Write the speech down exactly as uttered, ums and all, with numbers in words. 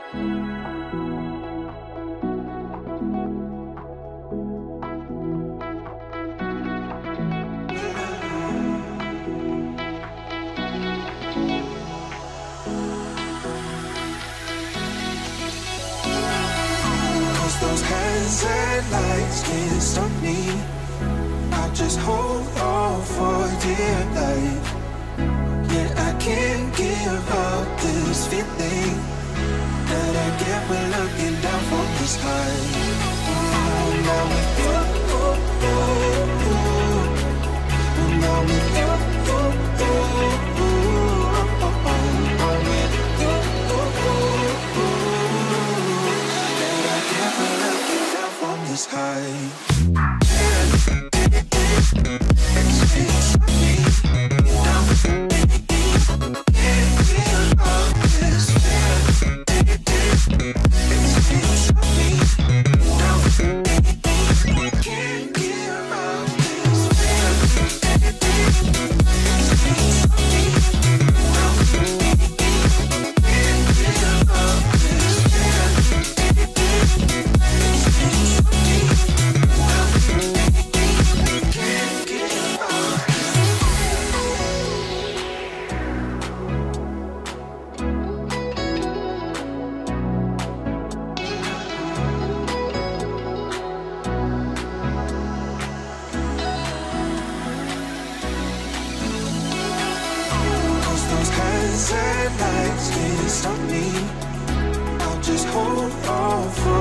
Those hands and lights can't stop me. I'll just hold on for dear life. Yeah, I can't give up this feeling that I get when looking down from this high. Oh, now with you, oh, oh, oh. Oh, now with you, oh, oh, oh, oh, oh, oh. I'm with you, oh, oh, oh. That I get when looking down from this high. Lights can't stop me. I'll just hold on for